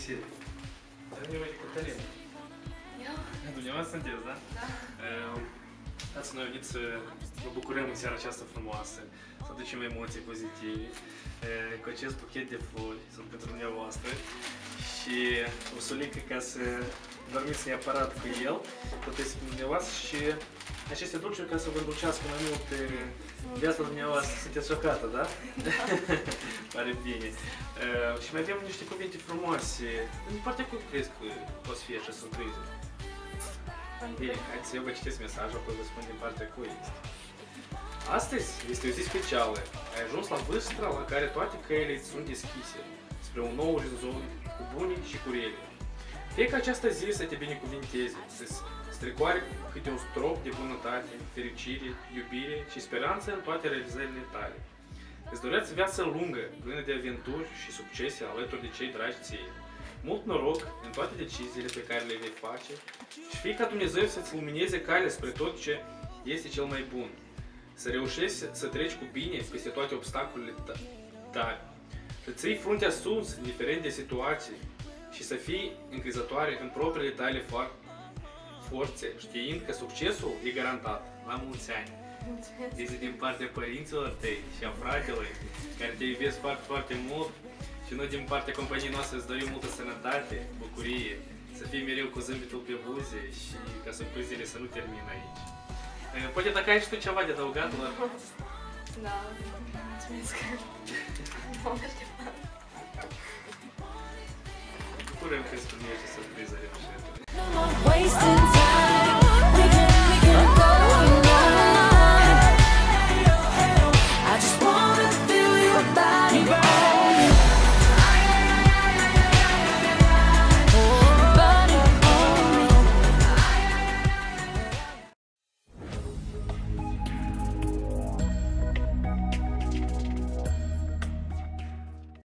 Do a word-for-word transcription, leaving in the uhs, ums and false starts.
găsit! Eu uite, Cătălina. Eu? Dumneavoastră sunteți, da? Da. Ați noi venit să vă bucurăm în seara aceasta frumoasă, să aducem emoții pozitive, cu acest buchet de flori, sunt pentru dumneavoastră și o sulică ca să dormiți neapărat cu el, tot este dumneavoastră și aceste dulciuri ca să vă îndulcească mai mult viața dumneavoastră. Sunteți șocată, da? Da. Pare bine. Uh, și mai avem niște cuvinte frumoase. Din partea cum crezi că poți fi așa surpriză? Bine, haideți să eu vă citesc mesajul, apoi vă spun din partea cui este. Astăzi este o zi specială. Ai ajuns la vârsta la care toate căile îți sunt deschise spre un nou orizont, cu bune și cu rele. Fie ca această zi să te binecuvinteze, să-ți strecoare câte un strop de bunătate, fericire, iubire și speranță în toate realizările tale. Îți doreați viață lungă, plină de aventuri și succese alături de cei dragi ție. Mult noroc în toate deciziile pe care le vei face și fie ca Dumnezeu să-ți lumineze calea spre tot ce este cel mai bun. Să reușești să treci cu bine peste toate obstacolele tale. Să ții fruntea sus, indiferent de situații, și să fii încrezătoare în propriile tale forțe, știind că succesul e garantat. La mulți ani! Mulțumesc! Este din partea părinților tăi și a fratelor, care te iubesc foarte, foarte mult, și noi din partea companiei noastre îți dorim multă sănătate, bucurie, să fii mereu cu zâmbetul pe buze și ca surprizele să nu termină aici. Poate dacă ai și tu ceva de adăugat, la... Da, mulțumesc! M-am așteptat! Bucurăm că îți primești surpriză reușită.